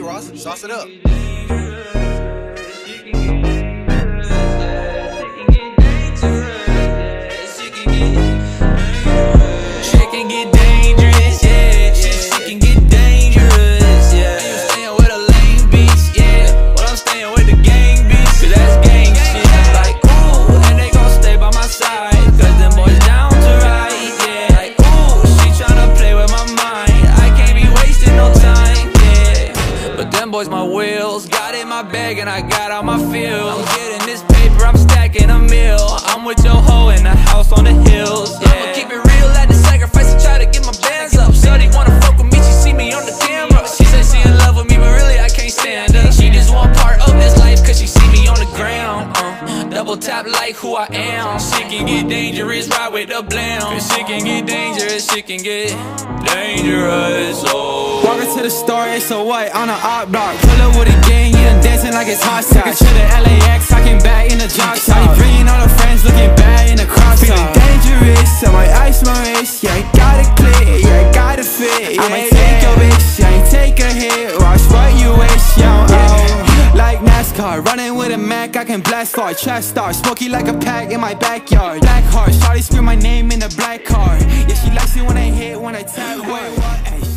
Ross. Sauce it up. Boys, my wheels got in my bag and I got all my feels. I'm getting this paper, I'm stacking a meal. I'm with your hoe in the house on the hills, yeah. I'ma keep it real, had to sacrifice to try to get my bands up. Shorty wanna fuck with me, she see me on the camera. She said she in love with me, but really I can't stand her. She just want part of this life cause she see me on the ground. Double tap like who I am. Shit can get dangerous, ride with the blam. Cause shit can get dangerous, shit can get dangerous, oh. Walking to the store, it's a white on an op block. Pull up with a gang, yeah, I'm dancing like it's hot sauce. To the LAX, talking back in the drop top. Bringing all the friends, looking bad in the crop top. Feeling dangerous, I might ice my wrist. Yeah, I got it clear, yeah, I got it fit. Yeah, I might take your bitch, yeah, I ain't take a hit. Watch what you wish, yeah, like NASCAR, running with a Mac, I can blast far. Trash star, smoky like a pack in my backyard. Black heart, shawty scream my name in the black car. Yeah, she likes it when I hit, when I tap. Wait, what?